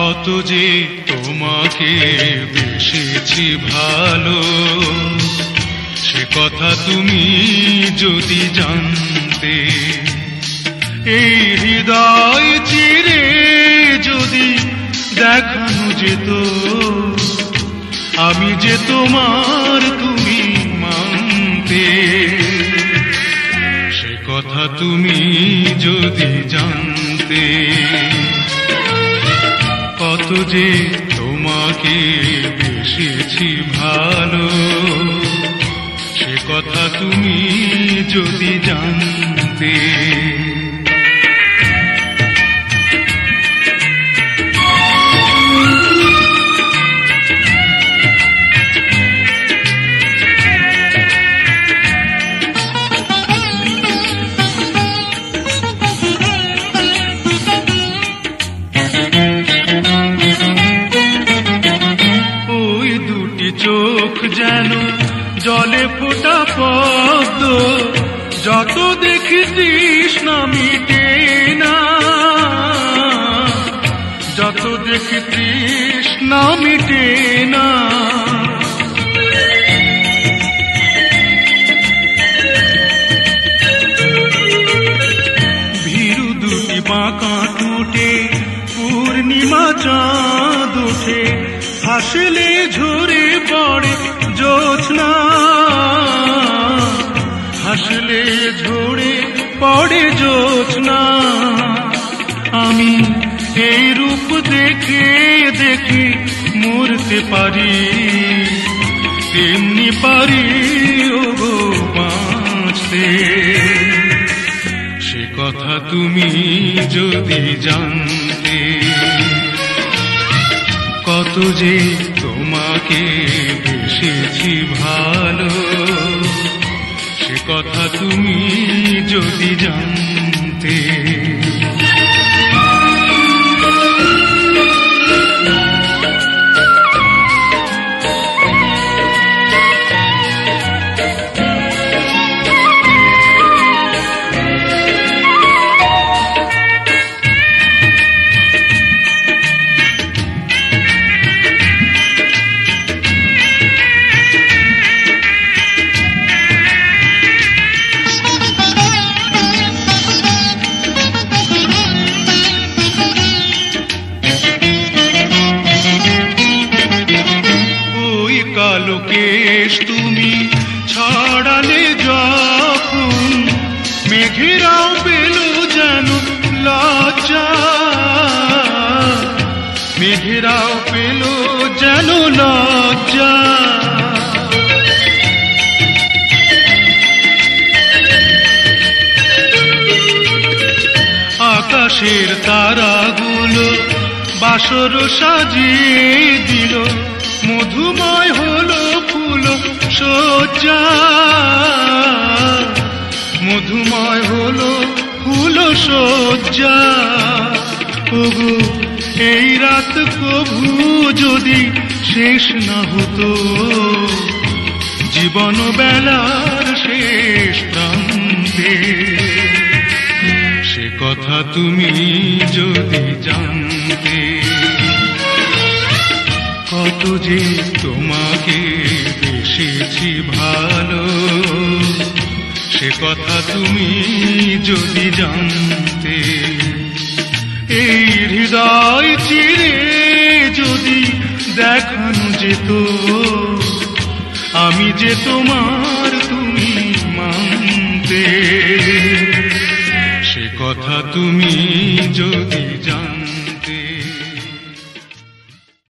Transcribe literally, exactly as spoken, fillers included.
কত যে তোমাকে বেসেছি ভালো, সে কথা তুমি যদি জানতে। এই হৃদয় চিরে যদি দেখানো যেত, আমি যে তোমার তুমি মানতে। সে কথা তুমি যদি জানতে, কত যে তোমাকে বেসেছি ভালো, সে কথা তুমি যদি জানতে। চোখ যেন জলে ফোটা পদ্ম, যত দেখি তৃষ্ণা মিটে না, যত দেখি তৃষ্ণা মিটে না। ভীরু দুটি বাঁকা টুটে পূর্ণিমা চাঁদ ওঠে, হাসলে ঝরে পড়ে জোছনা, হাসলে ঝরে পড়ে জোছনা। আমি এই রূপ দেখে দেখে মরতে পারি, তেমনি পারি ওগো বাঁচতে। সে কথা তুমি যদি জানতে, কত যে তোমাকে বেসেছি ভালো, সে কথা তুমি যদি জানতে। কালো কেশ তুমি ছড়ালে যখন, মেঘেরাও পেল যেন লজ্জা, মেঘেরাও পেল যেন লজ্জা। আকাশের তারাগুলো বাসর সাজিয়ে দিল, মধুময় হলো ফুল সজ্জা, মধুময় হলো ফুল সজ্জা। ওগো এই রাত কভু যদি শেষ না হতো, জীবন বেলার শেষ প্রান্তে। সে কথা তুমি যদি জানতে, কত যে তোমাকে বেসেছি ভালো, সে কথা তুমি যদি জানতে। এই হৃদয় চিরে যদি দেখানো যেত, আমি যে তোমার তুমি মানতে। সে কথা তুমি যদি জানতে।